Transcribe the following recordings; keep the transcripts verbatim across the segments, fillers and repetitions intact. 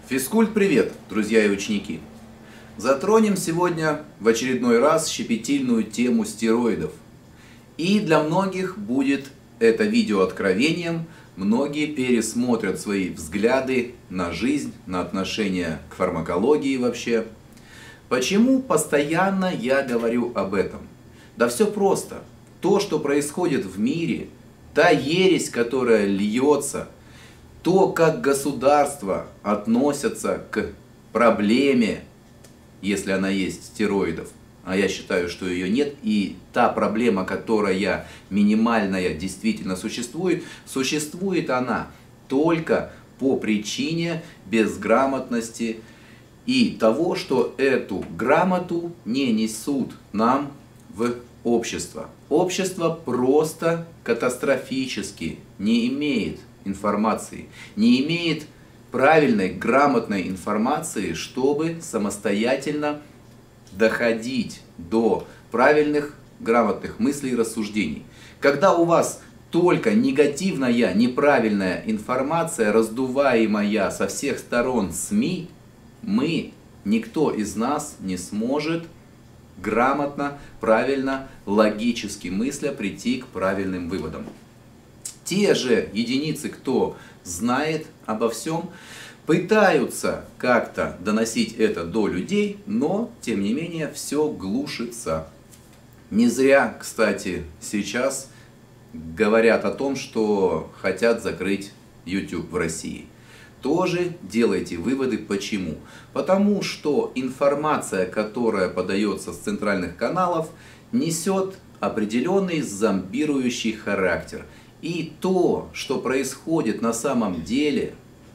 Физкульт-привет, друзья и ученики! Затронем сегодня в очередной раз щепетильную тему стероидов. И для многих будет это видео откровением, многие пересмотрят свои взгляды на жизнь, на отношение к фармакологии вообще. Почему постоянно я говорю об этом? Да все просто. То, что происходит в мире, та ересь, которая льется, то, как государства относятся к проблеме, если она есть, стероидов, а я считаю, что ее нет, и та проблема, которая минимальная действительно существует, существует она только по причине безграмотности и того, что эту грамоту не несут нам в общество. Общество просто катастрофически не имеет информации, не имеет правильной, грамотной информации, чтобы самостоятельно доходить до правильных, грамотных мыслей и рассуждений. Когда у вас только негативная, неправильная информация, раздуваемая со всех сторон СМИ, мы, никто из нас не сможет грамотно, правильно, логически мысля прийти к правильным выводам. Те же единицы, кто знает обо всем, пытаются как-то доносить это до людей, но, тем не менее, все глушится. Не зря, кстати, сейчас говорят о том, что хотят закрыть YouTube в России. Тоже делайте выводы, почему. Потому что информация, которая подается с центральных каналов, несет определенный зомбирующий характер. И то, что происходит на самом деле,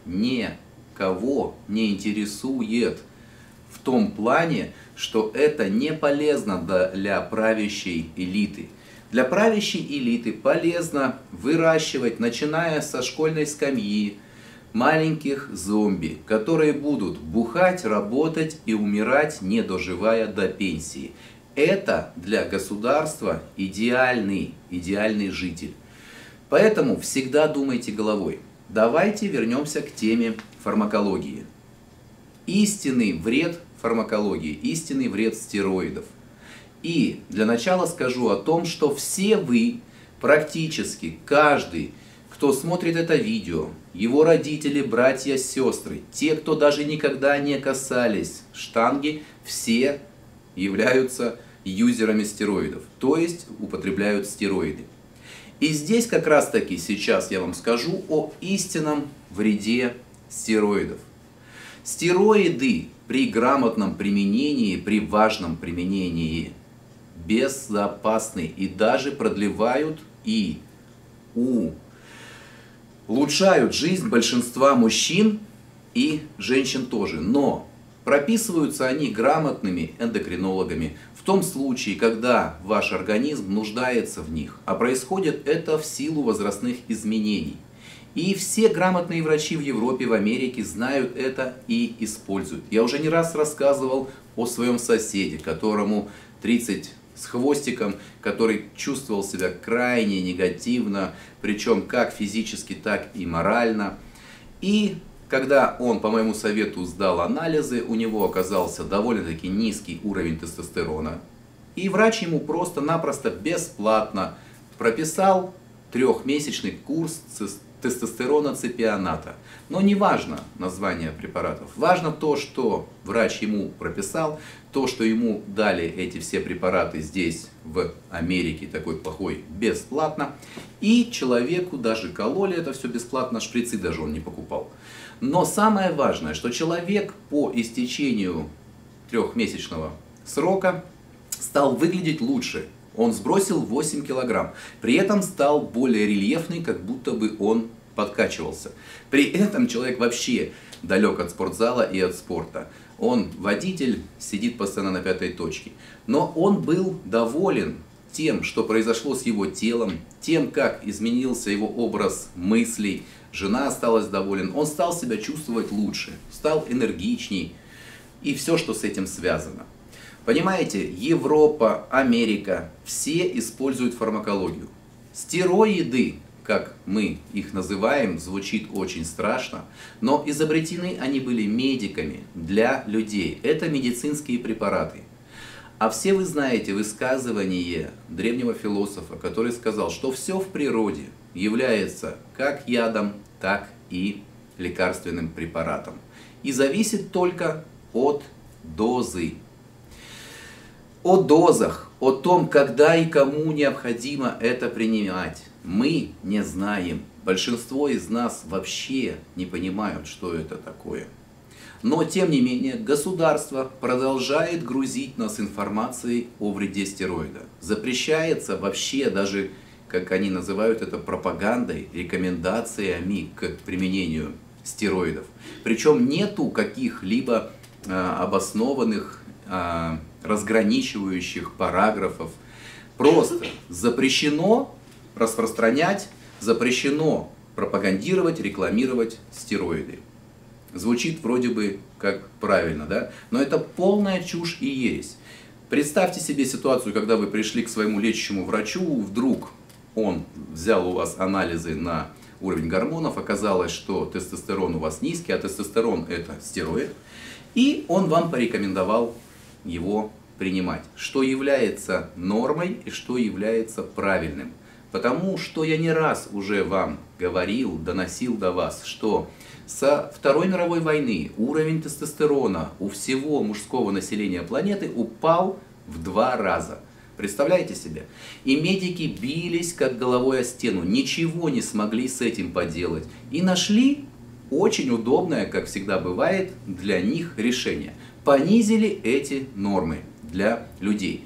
никого не интересует в том плане, что это не полезно для правящей элиты. Для правящей элиты полезно выращивать, начиная со школьной скамьи, маленьких зомби, которые будут бухать, работать и умирать, не доживая до пенсии. Это для государства идеальный, идеальный житель. Поэтому всегда думайте головой. Давайте вернемся к теме фармакологии. Истинный вред фармакологии, истинный вред стероидов. И для начала скажу о том, что все вы, практически каждый, кто смотрит это видео, его родители, братья, сестры, те, кто даже никогда не касались штанги, все являются юзерами стероидов, то есть употребляют стероиды. И здесь как раз таки сейчас я вам скажу о истинном вреде стероидов. Стероиды при грамотном применении, при важном применении безопасны и даже продлевают и улучшают жизнь большинства мужчин и женщин тоже. Но прописываются они грамотными эндокринологами в том случае, когда ваш организм нуждается в них, а происходит это в силу возрастных изменений. И все грамотные врачи в Европе, в Америке знают это и используют. Я уже не раз рассказывал о своем соседе, которому тридцать с хвостиком, который чувствовал себя крайне негативно, причем как физически, так и морально. И когда он, по моему совету, сдал анализы, у него оказался довольно-таки низкий уровень тестостерона. И врач ему просто-напросто бесплатно прописал трехмесячный курс тестостерона ципионата. Но не важно название препаратов. Важно то, что врач ему прописал, то, что ему дали эти все препараты здесь, в Америке, такой плохой, бесплатно. И человеку даже кололи это все бесплатно, шприцы даже он не покупал. Но самое важное, что человек по истечению трехмесячного срока стал выглядеть лучше. Он сбросил восемь килограмм. При этом стал более рельефный, как будто бы он подкачивался. При этом человек вообще далек от спортзала и от спорта. Он водитель, сидит постоянно на пятой точке. Но он был доволен тем, что произошло с его телом, тем, как изменился его образ мыслей. Жена осталась доволен. Он стал себя чувствовать лучше, стал энергичней. И все, что с этим связано. Понимаете, Европа, Америка, все используют фармакологию. Стероиды как мы их называем, звучит очень страшно, но изобретены они были медиками для людей. Это медицинские препараты. А все вы знаете высказывание древнего философа, который сказал, что все в природе является как ядом, так и лекарственным препаратом. И зависит только от дозы. О дозах, о том, когда и кому необходимо это принимать, мы не знаем. Большинство из нас вообще не понимают, что это такое. Но, тем не менее, государство продолжает грузить нас информацией о вреде стероида. Запрещается вообще даже, как они называют это, пропагандой, рекомендациями к применению стероидов. Причем нету каких-либо а, обоснованных, а, разграничивающих параграфов. Просто запрещено распространять, запрещено пропагандировать, рекламировать стероиды. Звучит вроде бы как правильно, да? Но это полная чушь и ересь. Представьте себе ситуацию, когда вы пришли к своему лечащему врачу, вдруг он взял у вас анализы на уровень гормонов, оказалось, что тестостерон у вас низкий, а тестостерон это стероид, и он вам порекомендовал его принимать, что является нормой и что является правильным. Потому что я не раз уже вам говорил, доносил до вас, что со Второй мировой войны уровень тестостерона у всего мужского населения планеты упал в два раза. Представляете себе? И медики бились как головой о стену, ничего не смогли с этим поделать. И нашли очень удобное, как всегда бывает, для них решение. Понизили эти нормы для людей.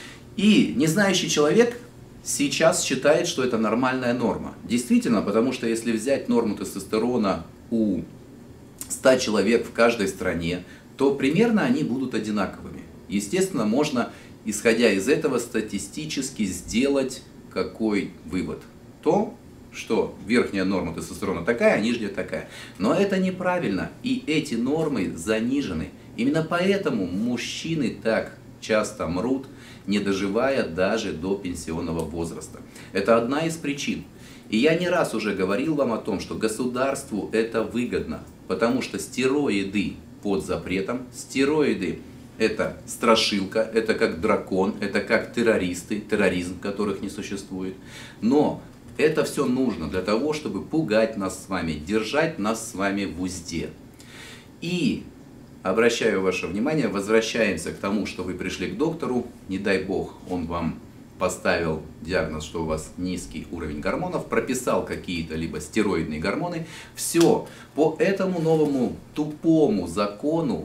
И незнающий человек сейчас считает, что это нормальная норма. Действительно, потому что если взять норму тестостерона у ста человек в каждой стране, то примерно они будут одинаковыми. Естественно, можно, исходя из этого, статистически сделать какой вывод? То, что верхняя норма тестостерона такая, а нижняя такая. Но это неправильно, и эти нормы занижены. Именно поэтому мужчины так часто мрут, не доживая даже до пенсионного возраста. Это одна из причин. И я не раз уже говорил вам о том, что государству это выгодно, потому что стероиды под запретом, стероиды это страшилка, это как дракон, это как террористы, терроризм, которых не существует. Но это все нужно для того, чтобы пугать нас с вами, держать нас с вами в узде. И обращаю ваше внимание, возвращаемся к тому, что вы пришли к доктору, не дай бог, он вам поставил диагноз, что у вас низкий уровень гормонов, прописал какие-то либо стероидные гормоны. Все, по этому новому тупому закону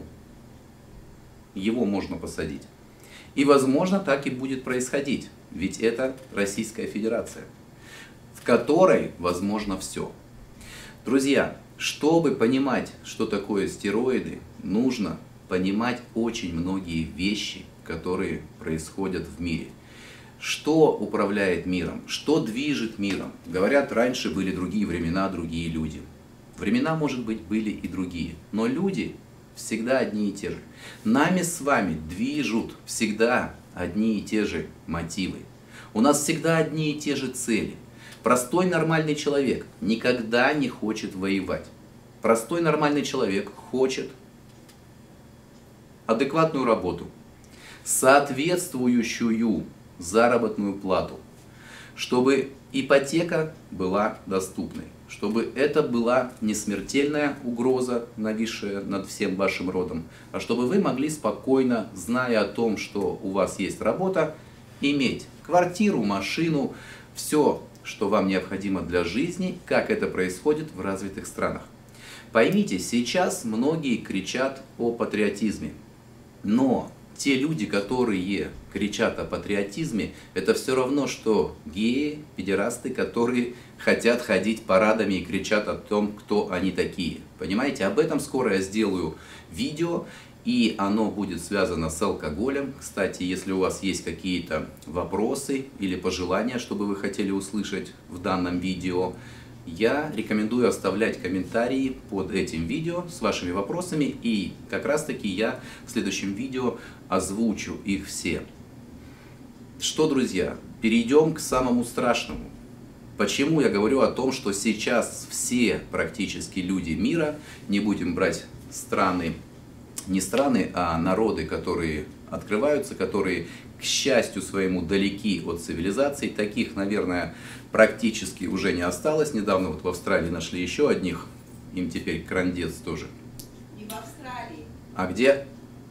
его можно посадить. И возможно так и будет происходить, ведь это Российская Федерация, в которой возможно все. Друзья, чтобы понимать, что такое стероиды, нужно понимать очень многие вещи, которые происходят в мире. Что управляет миром? Что движет миром? Говорят, раньше были другие времена, другие люди. Времена, может быть, были и другие, но люди всегда одни и те же. Нами с вами движут всегда одни и те же мотивы. У нас всегда одни и те же цели. Простой нормальный человек никогда не хочет воевать. Простой нормальный человек хочет адекватную работу, соответствующую заработную плату, чтобы ипотека была доступной, чтобы это была не смертельная угроза, нависшая над всем вашим родом, а чтобы вы могли спокойно, зная о том, что у вас есть работа, иметь квартиру, машину, все, что вам необходимо для жизни, как это происходит в развитых странах. Поймите, сейчас многие кричат о патриотизме, но те люди, которые кричат о патриотизме, это все равно, что геи, педерасты, которые хотят ходить парадами и кричат о том, кто они такие. Понимаете, об этом скоро я сделаю видео, и оно будет связано с алкоголем. Кстати, если у вас есть какие-то вопросы или пожелания, чтобы вы хотели услышать в данном видео, я рекомендую оставлять комментарии под этим видео с вашими вопросами, и как раз таки я в следующем видео озвучу их все. Что, друзья, перейдем к самому страшному. Почему я говорю о том, что сейчас все практически люди мира, не будем брать страны, не страны, а народы, которые открываются, которые, к счастью своему, далеки от цивилизации, таких, наверное, практически уже не осталось. Недавно вот в Австралии нашли еще одних, им теперь крандец тоже. Не в Австралии. А где?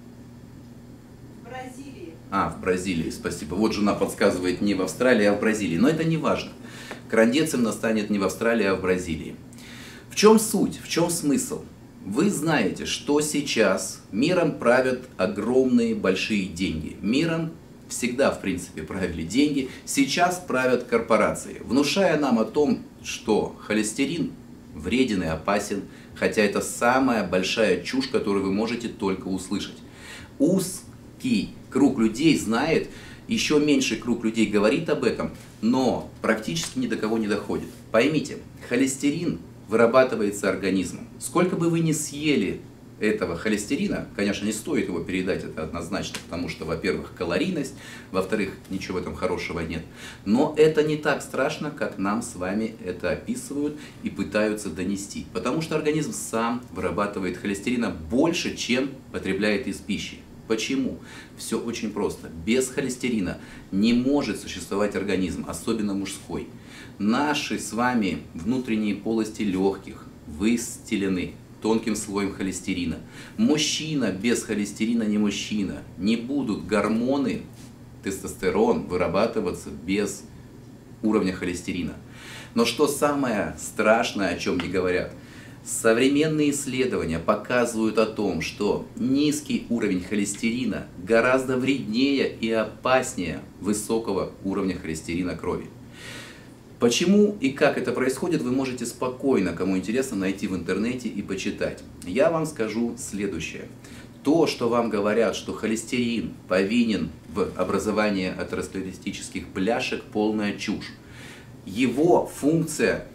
В Бразилии. А, в Бразилии, спасибо. Вот жена подсказывает, не в Австралии, а в Бразилии. Но это не важно. Крандец им настанет не в Австралии, а в Бразилии. В чем суть, в чем смысл? Вы знаете, что сейчас миром правят огромные большие деньги. Миром всегда, в принципе, правили деньги. Сейчас правят корпорации, внушая нам о том, что холестерин вреден и опасен, хотя это самая большая чушь, которую вы можете только услышать. Узкий круг людей знает, еще меньший круг людей говорит об этом, но практически ни до кого не доходит. Поймите, холестерин вырабатывается организмом. Сколько бы вы ни съели этого холестерина, конечно, не стоит его передать, это однозначно, потому что, во-первых, калорийность, во-вторых, ничего в этом хорошего нет. Но это не так страшно, как нам с вами это описывают и пытаются донести, потому что организм сам вырабатывает холестерина больше, чем потребляет из пищи. Почему? Все очень просто. Без холестерина не может существовать организм, особенно мужской. Наши с вами внутренние полости легких выстелены тонким слоем холестерина. Мужчина без холестерина не мужчина. Не будут гормоны, тестостерон, вырабатываться без уровня холестерина. Но что самое страшное, о чем не говорят? Современные исследования показывают о том, что низкий уровень холестерина гораздо вреднее и опаснее высокого уровня холестерина крови. Почему и как это происходит, вы можете спокойно, кому интересно, найти в интернете и почитать. Я вам скажу следующее. То, что вам говорят, что холестерин повинен в образовании атеросклеротических бляшек, полная чушь. Его функция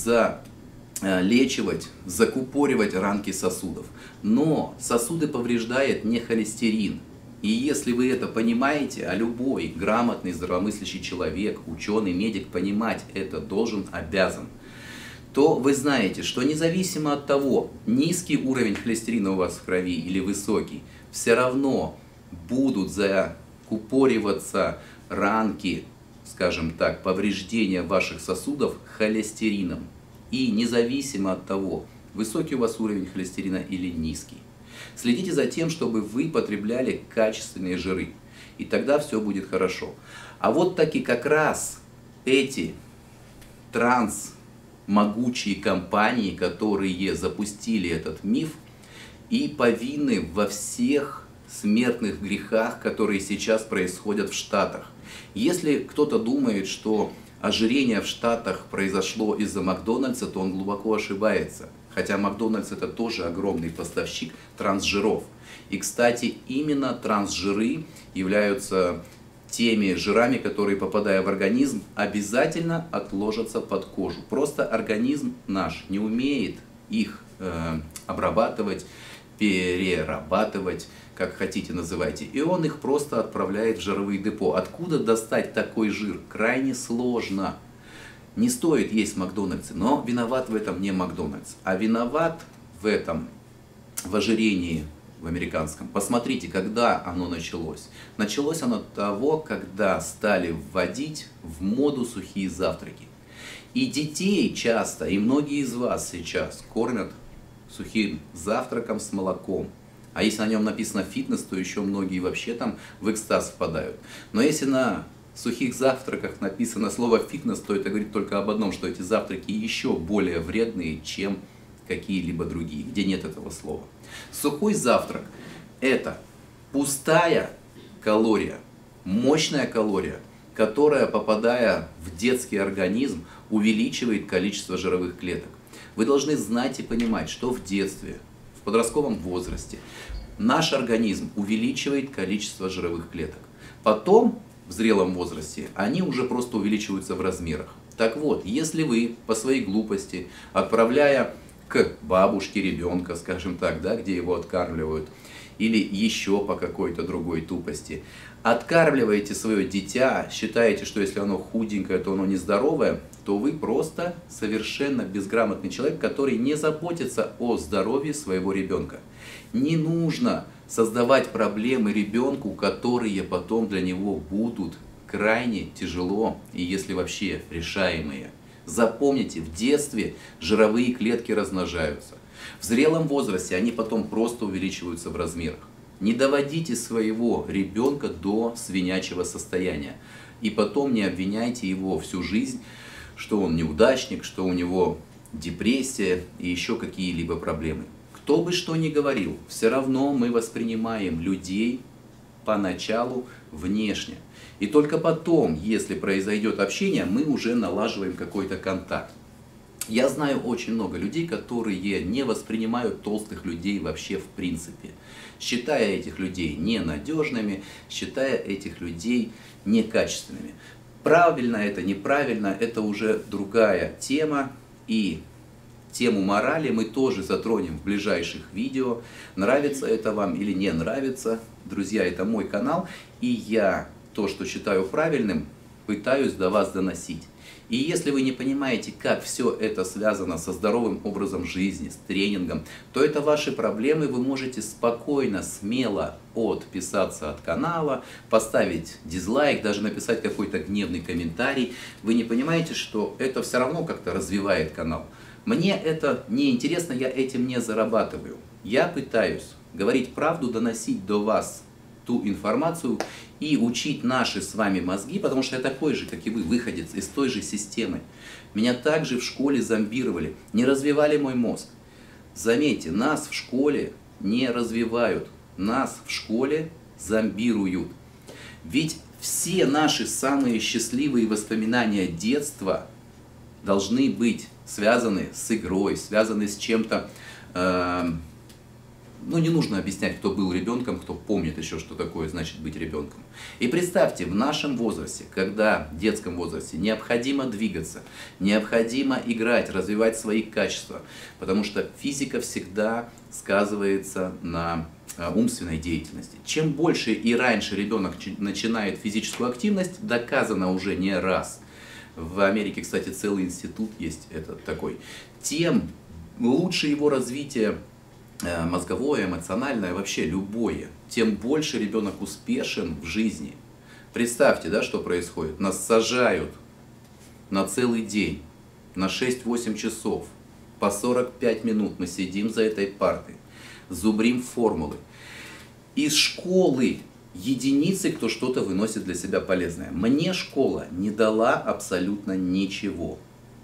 залечивать, закупоривать ранки сосудов. Но сосуды повреждает не холестерин. И если вы это понимаете, а любой грамотный, здравомыслящий человек, ученый, медик понимать это должен, обязан, то вы знаете, что независимо от того, низкий уровень холестерина у вас в крови или высокий, все равно будут закупориваться ранки, скажем так, повреждения ваших сосудов холестерином. И независимо от того, высокий у вас уровень холестерина или низкий. Следите за тем, чтобы вы потребляли качественные жиры, и тогда все будет хорошо. А вот таки как раз эти трансмогучие компании, которые запустили этот миф, и повинны во всех смертных грехах, которые сейчас происходят в Штатах. Если кто-то думает, что ожирение в Штатах произошло из-за Макдональдса, то он глубоко ошибается. Хотя Макдональдс это тоже огромный поставщик трансжиров. И, кстати, именно трансжиры являются теми жирами, которые, попадая в организм, обязательно отложатся под кожу. Просто организм наш не умеет их э, обрабатывать, перерабатывать, как хотите называйте. И он их просто отправляет в жировые депо. Откуда достать такой жир? Крайне сложно. Не стоит есть в Макдональдсе, но виноват в этом не Макдональдс, а виноват в этом, в ожирении в американском. Посмотрите, когда оно началось. Началось оно от того, когда стали вводить в моду сухие завтраки. И детей часто, и многие из вас сейчас кормят сухим завтраком с молоком. А если на нем написано фитнес, то еще многие вообще там в экстаз впадают. Но если на сухих завтраках написано слово фитнес, то это говорит только об одном, что эти завтраки еще более вредные, чем какие-либо другие, где нет этого слова. Сухой завтрак – это пустая калория, мощная калория, которая, попадая в детский организм, увеличивает количество жировых клеток. Вы должны знать и понимать, что в детстве, в подростковом возрасте наш организм увеличивает количество жировых клеток. Потом, в зрелом возрасте, они уже просто увеличиваются в размерах. Так вот, если вы по своей глупости, отправляя к бабушке ребенка, скажем так, да, где его откармливают, или еще по какой-то другой тупости, откармливаете свое дитя, считаете, что если оно худенькое, то оно нездоровое, то вы просто совершенно безграмотный человек, который не заботится о здоровье своего ребенка. Не нужно создавать проблемы ребенку, которые потом для него будут крайне тяжело и если вообще решаемые. Запомните, в детстве жировые клетки размножаются. В зрелом возрасте они потом просто увеличиваются в размерах. Не доводите своего ребенка до свинячьего состояния. И потом не обвиняйте его всю жизнь, что он неудачник, что у него депрессия и еще какие-либо проблемы. Кто бы что ни говорил, все равно мы воспринимаем людей поначалу внешне. И только потом, если произойдет общение, мы уже налаживаем какой-то контакт. Я знаю очень много людей, которые не воспринимают толстых людей вообще в принципе, считая этих людей ненадежными, считая этих людей некачественными. Правильно это, неправильно, это уже другая тема, и тему морали мы тоже затронем в ближайших видео. Нравится это вам или не нравится, друзья, это мой канал, и я то, что считаю правильным, пытаюсь до вас доносить. И если вы не понимаете, как все это связано со здоровым образом жизни, с тренингом, то это ваши проблемы, вы можете спокойно, смело отписаться от канала, поставить дизлайк, даже написать какой-то гневный комментарий. Вы не понимаете, что это все равно как-то развивает канал. Мне это не интересно, я этим не зарабатываю. Я пытаюсь говорить правду, доносить до вас ту информацию и учить наши с вами мозги, потому что я такой же, как и вы, выходец из той же системы. Меня также в школе зомбировали, не развивали мой мозг. Заметьте, нас в школе не развивают, нас в школе зомбируют. Ведь все наши самые счастливые воспоминания детства должны быть связаны с игрой, связаны с чем-то. Э Ну, не нужно объяснять, кто был ребенком, кто помнит еще, что такое значит быть ребенком. И представьте, в нашем возрасте, когда в детском возрасте необходимо двигаться, необходимо играть, развивать свои качества, потому что физика всегда сказывается на умственной деятельности. Чем больше и раньше ребенок начинает физическую активность, доказано уже не раз. В Америке, кстати, целый институт есть этот такой. Тем лучше его развитие мозговое, эмоциональное, вообще любое, тем больше ребенок успешен в жизни. Представьте, да, что происходит. Нас сажают на целый день, на шесть-восемь часов, по сорок пять минут мы сидим за этой партой, зубрим формулы. Из школы единицы, кто что-то выносит для себя полезное. Мне школа не дала абсолютно ничего.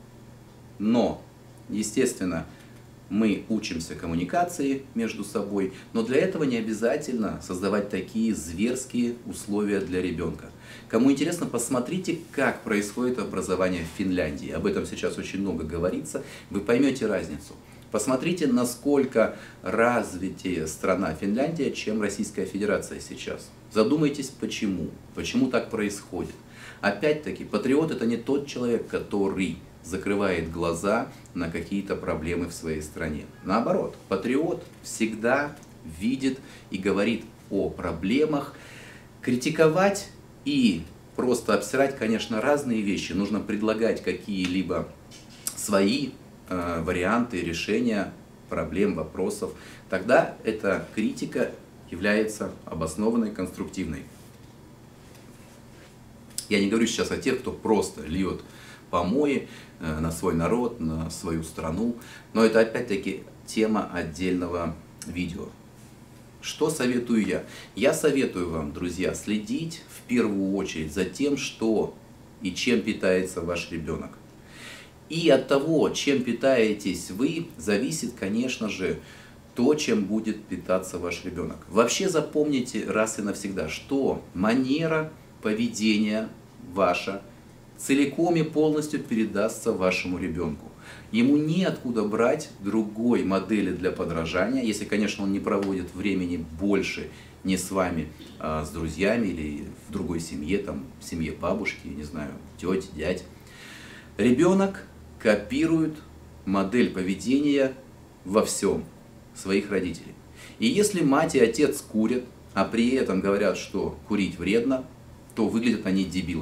Но, естественно, мы учимся коммуникации между собой, но для этого не обязательно создавать такие зверские условия для ребенка. Кому интересно, посмотрите, как происходит образование в Финляндии. Об этом сейчас очень много говорится, вы поймете разницу. Посмотрите, насколько развитее страна Финляндия, чем Российская Федерация сейчас. Задумайтесь, почему, почему так происходит. Опять-таки, патриот — это не тот человек, который закрывает глаза на какие-то проблемы в своей стране. Наоборот, патриот всегда видит и говорит о проблемах. Критиковать и просто обсирать, конечно, разные вещи. Нужно предлагать какие-либо свои э, варианты решения проблем, вопросов. Тогда эта критика является обоснованной, конструктивной. Я не говорю сейчас о тех, кто просто льет помои на свой народ, на свою страну. Но это опять-таки тема отдельного видео. Что советую я? Я советую вам, друзья, следить в первую очередь за тем, что и чем питается ваш ребенок. И от того, чем питаетесь вы, зависит, конечно же, то, чем будет питаться ваш ребенок. Вообще запомните раз и навсегда, что манера поведения ваша целиком и полностью передастся вашему ребенку. Ему неоткуда брать другой модели для подражания, если, конечно, он не проводит времени больше не с вами, а с друзьями или в другой семье, там, в семье бабушки, не знаю, тети, дядь. Ребенок копирует модель поведения во всем своих родителей. И если мать и отец курят, а при этом говорят, что курить вредно, то выглядят они дебилами.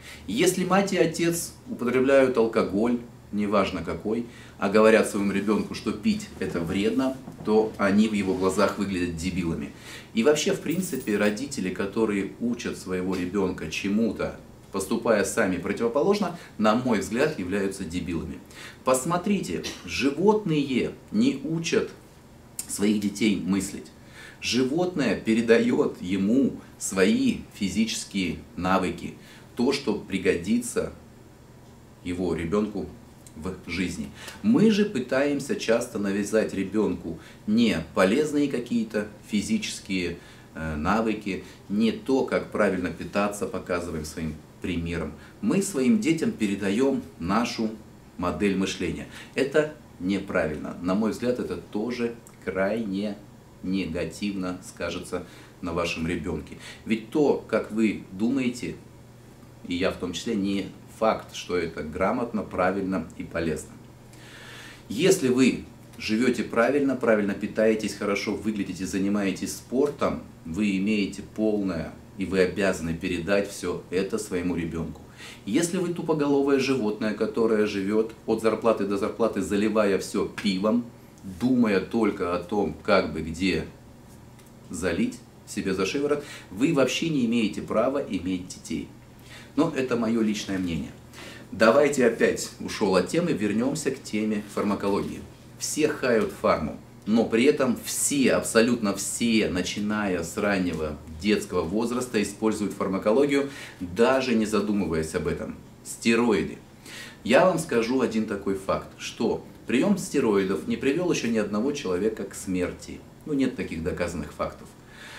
Если мать и отец употребляют алкоголь, неважно какой, а говорят своему ребенку, что пить это вредно, то они в его глазах выглядят дебилами. И вообще, в принципе, родители, которые учат своего ребенка чему-то, поступая сами противоположно, на мой взгляд, являются дебилами. Посмотрите, животные не учат своих детей мыслить. Животное передает ему свои физические навыки, то, что пригодится его ребенку в жизни. Мы же пытаемся часто навязать ребенку не полезные какие-то физические э, навыки, не то, как правильно питаться, показываем своим примером. Мы своим детям передаем нашу модель мышления. Это неправильно. На мой взгляд, это тоже крайне негативно скажется на вашем ребенке. Ведь то, как вы думаете, и я в том числе, не факт, что это грамотно, правильно и полезно. Если вы живете правильно, правильно питаетесь, хорошо выглядите, занимаетесь спортом, вы имеете полное, и вы обязаны передать все это своему ребенку. Если вы тупоголовое животное, которое живет от зарплаты до зарплаты, заливая все пивом, думая только о том, как бы где залить себе за шиворот, вы вообще не имеете права иметь детей. Но это мое личное мнение. Давайте опять ушел от темы, вернемся к теме фармакологии. Все хают фарму, но при этом все, абсолютно все, начиная с раннего детского возраста, используют фармакологию, даже не задумываясь об этом. Стероиды. Я вам скажу один такой факт, что прием стероидов не привел еще ни одного человека к смерти. Ну, нет таких доказанных фактов.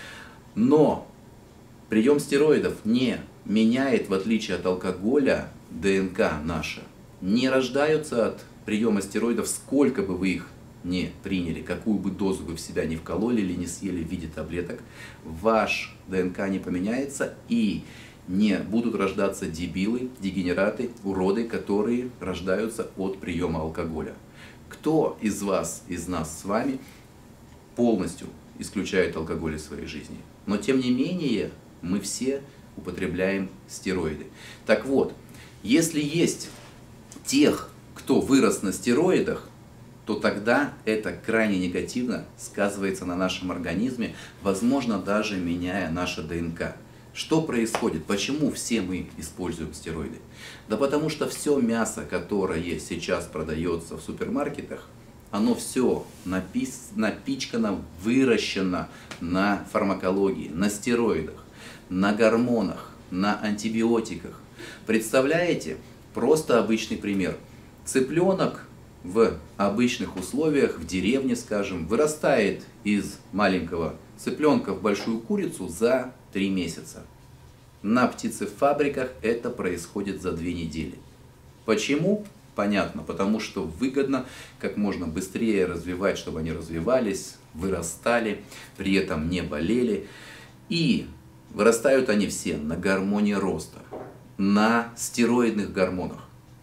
Но прием стероидов не меняет, в отличие от алкоголя, ДНК наша. Не рождаются от приема стероидов, сколько бы вы их не приняли, какую бы дозу вы в себя не вкололи или не съели в виде таблеток, ваш ДНК не поменяется и не будут рождаться дебилы, дегенераты, уроды, которые рождаются от приема алкоголя. Кто из вас, из нас с вами полностью исключает алкоголь из своей жизни? Но тем не менее мы все употребляем стероиды. Так вот, если есть тех, кто вырос на стероидах, то тогда это крайне негативно сказывается на нашем организме, возможно, даже меняя наше ДНК. Что происходит? Почему все мы используем стероиды? Да потому что все мясо, которое сейчас продается в супермаркетах, оно все напис... напичкано, выращено на фармакологии, на стероидах, на гормонах, на антибиотиках. Представляете? Просто обычный пример. Цыпленок в обычных условиях, в деревне, скажем, вырастает из маленького цыпленка в большую курицу за три месяца. На птицефабриках это происходит за две недели. Почему? Понятно, потому что выгодно как можно быстрее развивать, чтобы они развивались, вырастали, при этом не болели. И вырастают они все на гормоне роста, на стероидных гормонах.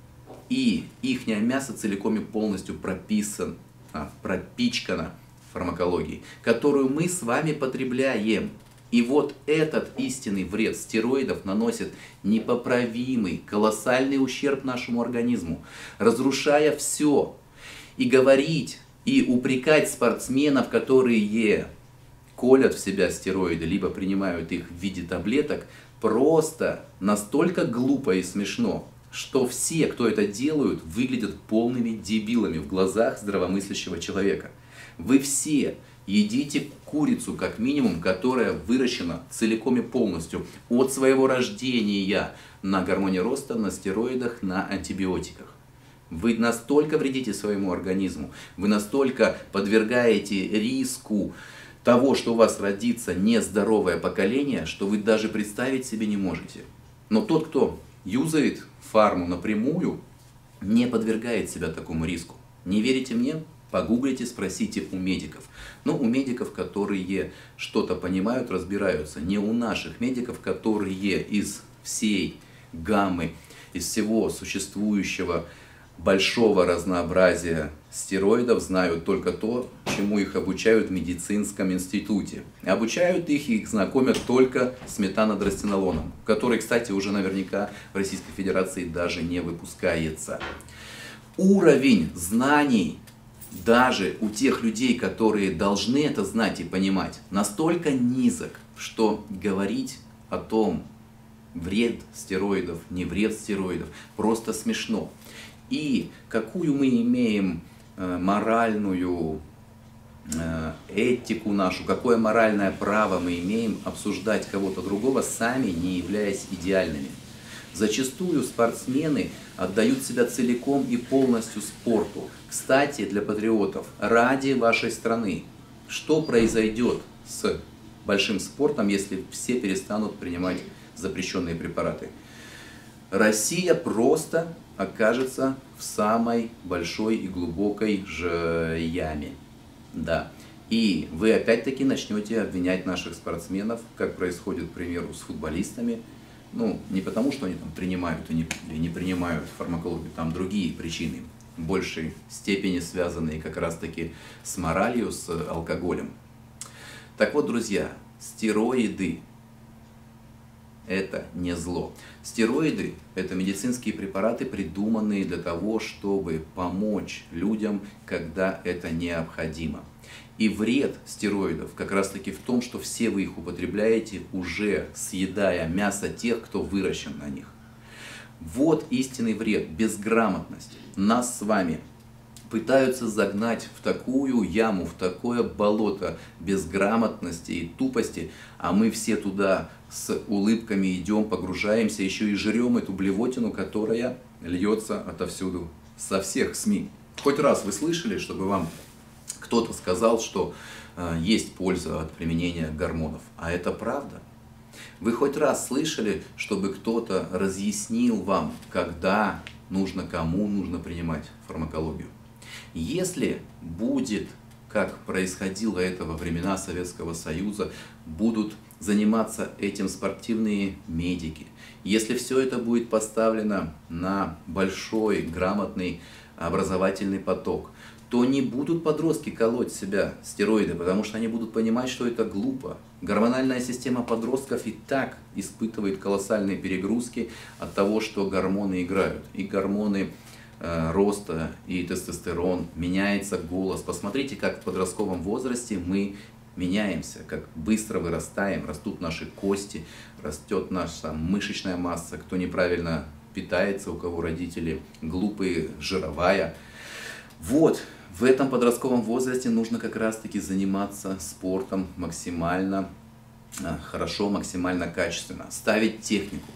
И их мясо целиком и полностью прописано, пропичкано фармакологией, которую мы с вами потребляем. И вот этот истинный вред стероидов наносит непоправимый, колоссальный ущерб нашему организму, разрушая все. И говорить, и упрекать спортсменов, которые колят в себя стероиды, либо принимают их в виде таблеток, просто настолько глупо и смешно, что все, кто это делают, выглядят полными дебилами в глазах здравомыслящего человека. Вы все едите курицу, как минимум, которая выращена целиком и полностью от своего рождения на гормоне роста, на стероидах, на антибиотиках. Вы настолько вредите своему организму, вы настолько подвергаете риску того, что у вас родится нездоровое поколение, что вы даже представить себе не можете. Но тот, кто юзает фарму напрямую, не подвергает себя такому риску. Не верите мне? Погуглите, спросите у медиков. Но у медиков, которые что-то понимают, разбираются. Не у наших медиков, которые из всей гаммы, из всего существующего большого разнообразия стероидов знают только то, чему их обучают в медицинском институте. Обучают их и их знакомят только с метанодростенолоном, который, кстати, уже наверняка в Российской Федерации даже не выпускается. Уровень знаний даже у тех людей, которые должны это знать и понимать, настолько низок, что говорить о том, вред стероидов, не вред стероидов, просто смешно. И какую мы имеем э, моральную э, этику нашу, какое моральное право мы имеем обсуждать кого-то другого, сами не являясь идеальными. Зачастую спортсмены отдают себя целиком и полностью спорту. Кстати, для патриотов, ради вашей страны, что произойдет с большим спортом, если все перестанут принимать запрещенные препараты? Россия просто окажется в самой большой и глубокой же яме. Да. И вы опять-таки начнете обвинять наших спортсменов, как происходит, к примеру, с футболистами. Ну, не потому, что они там принимают или не принимают фармакологию, там другие причины, в большей степени связанные как раз-таки с моралью, с алкоголем. Так вот, друзья, стероиды – это не зло. Стероиды – это медицинские препараты, придуманные для того, чтобы помочь людям, когда это необходимо. И вред стероидов как раз таки в том, что все вы их употребляете, уже съедая мясо тех, кто выращен на них. Вот истинный вред, безграмотность. Нас с вами пытаются загнать в такую яму, в такое болото безграмотности и тупости, а мы все туда с улыбками идем, погружаемся, еще и жрем эту блевотину, которая льется отовсюду, со всех СМИ. Хоть раз вы слышали, чтобы вам кто-то сказал, что э, есть польза от применения гормонов, а это правда? Вы хоть раз слышали, чтобы кто-то разъяснил вам, когда нужно, кому нужно принимать фармакологию? Если будет, как происходило это во времена Советского Союза, будут заниматься этим спортивные медики, если все это будет поставлено на большой, грамотный образовательный поток, то не будут подростки колоть себя стероиды, потому что они будут понимать, что это глупо. Гормональная система подростков и так испытывает колоссальные перегрузки от того, что гормоны играют. И гормоны э, роста, и тестостерон, меняется голос. Посмотрите, как в подростковом возрасте мы меняемся, как быстро вырастаем, растут наши кости, растет наша мышечная масса, кто неправильно питается, у кого родители глупые, жировая. Вот, в этом подростковом возрасте нужно как раз-таки заниматься спортом максимально хорошо, максимально качественно, ставить технику,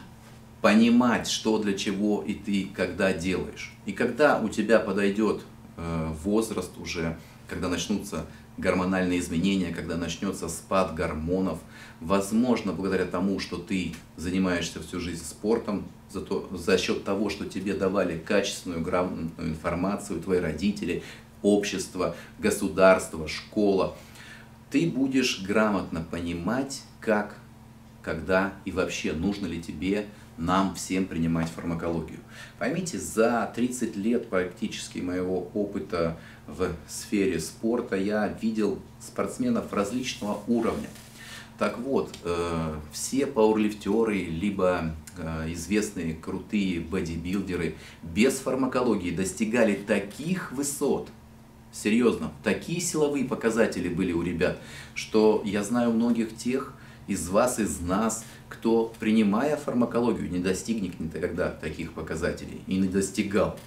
понимать, что для чего и ты когда делаешь. И когда у тебя подойдет возраст уже, когда начнутся гормональные изменения, когда начнется спад гормонов, возможно, благодаря тому, что ты занимаешься всю жизнь спортом, за, то, за счет того, что тебе давали качественную, грамотную информацию, твои родители, общество, государство, школа, ты будешь грамотно понимать, как, когда и вообще нужно ли тебе, нам всем принимать фармакологию. Поймите, за тридцать лет практически моего опыта в сфере спорта я видел спортсменов различного уровня. Так вот, э, все пауэрлифтеры, либо э, известные крутые бодибилдеры без фармакологии достигали таких высот, серьезно, такие силовые показатели были у ребят, что я знаю многих тех из вас, из нас, кто, принимая фармакологию, не достигнет никогда таких показателей и не достигал.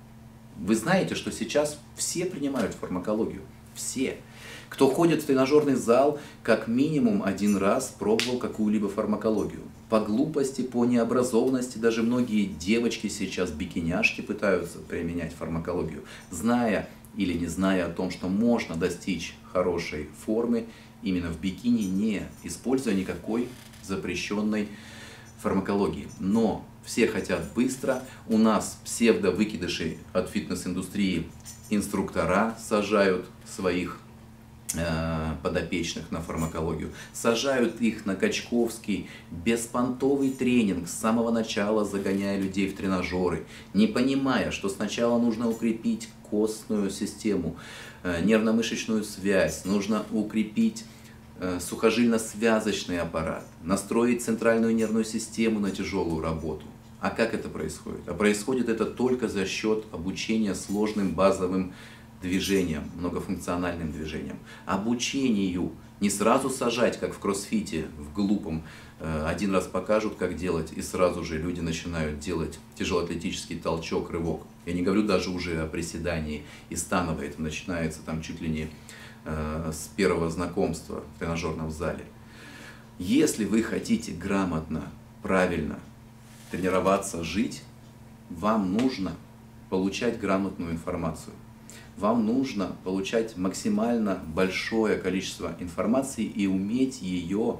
Вы знаете, что сейчас все принимают фармакологию, все. Кто ходит в тренажерный зал, как минимум один раз пробовал какую-либо фармакологию. По глупости, по необразованности даже многие девочки сейчас, бикиняшки, пытаются применять фармакологию, зная или не зная о том, что можно достичь хорошей формы именно в бикини, не используя никакой запрещенной фармакологии. Но все хотят быстро, у нас псевдо-выкидыши от фитнес-индустрии инструктора сажают своих подопечных на фармакологию, сажают их на качковский беспонтовый тренинг, с самого начала загоняя людей в тренажеры, не понимая, что сначала нужно укрепить костную систему, нервно-мышечную связь, нужно укрепить сухожильно-связочный аппарат, настроить центральную нервную систему на тяжелую работу. А как это происходит? А происходит это только за счет обучения сложным базовым движением, многофункциональным движением, обучению. Не сразу сажать, как в кроссфите, в глупом. Один раз покажут, как делать, и сразу же люди начинают делать тяжелоатлетический толчок, рывок. Я не говорю даже уже о приседании и становой. Это начинается там чуть ли не э, с первого знакомства в тренажерном зале. Если вы хотите грамотно, правильно тренироваться, жить, вам нужно получать грамотную информацию. Вам нужно получать максимально большое количество информации и уметь ее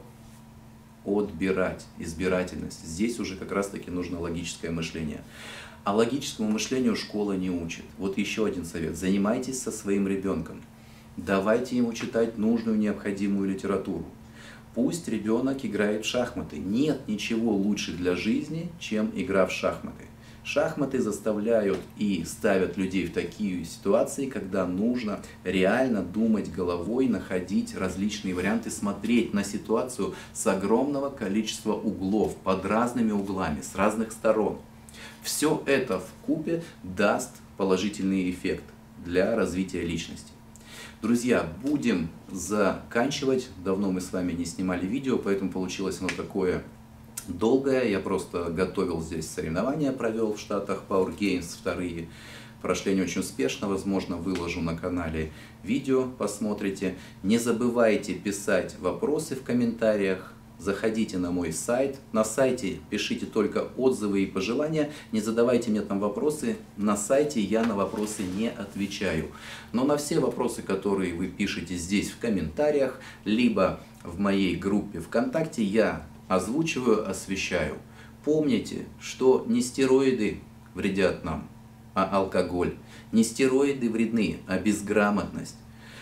отбирать, избирательность. Здесь уже как раз таки нужно логическое мышление. А логическому мышлению школа не учит. Вот еще один совет. Занимайтесь со своим ребенком. Давайте ему читать нужную, необходимую литературу. Пусть ребенок играет в шахматы. Нет ничего лучше для жизни, чем игра в шахматы. Шахматы заставляют и ставят людей в такие ситуации, когда нужно реально думать головой, находить различные варианты, смотреть на ситуацию с огромного количества углов, под разными углами, с разных сторон. Все это вкупе даст положительный эффект для развития личности. Друзья, будем заканчивать. Давно мы с вами не снимали видео, поэтому получилось оно такое долгое. Я просто готовил здесь соревнования, провел в Штатах Power Games вторые. Прошли они очень успешно. Возможно, выложу на канале видео, посмотрите. Не забывайте писать вопросы в комментариях. Заходите на мой сайт. На сайте пишите только отзывы и пожелания. Не задавайте мне там вопросы. На сайте я на вопросы не отвечаю. Но на все вопросы, которые вы пишете здесь в комментариях, либо в моей группе ВКонтакте, я озвучиваю, освещаю. Помните, что не стероиды вредят нам, а алкоголь. Не стероиды вредны, а безграмотность.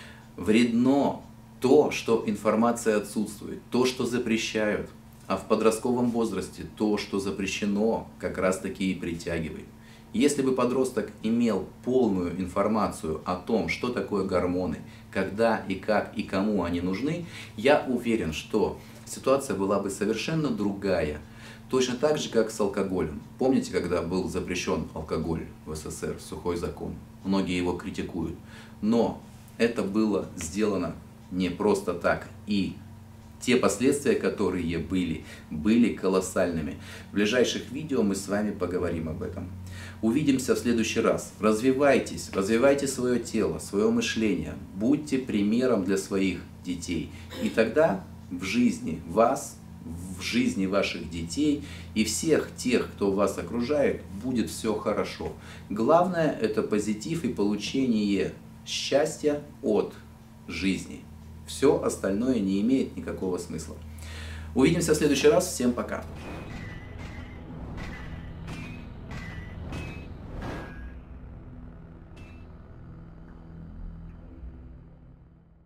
Вредно то, что информация отсутствует, то, что запрещают. А в подростковом возрасте то, что запрещено, как раз таки и притягивает. Если бы подросток имел полную информацию о том, что такое гормоны, когда и как и кому они нужны, я уверен, что ситуация была бы совершенно другая. Точно так же, как с алкоголем. Помните, когда был запрещен алкоголь в СССР, сухой закон? Многие его критикуют. Но это было сделано не просто так. И те последствия, которые были, были колоссальными. В ближайших видео мы с вами поговорим об этом. Увидимся в следующий раз. Развивайтесь, развивайте свое тело, свое мышление. Будьте примером для своих детей. И тогда в жизни вас, в жизни ваших детей и всех тех, кто вас окружает, будет все хорошо. Главное — это позитив и получение счастья от жизни. Все остальное не имеет никакого смысла. Увидимся в следующий раз. Всем пока!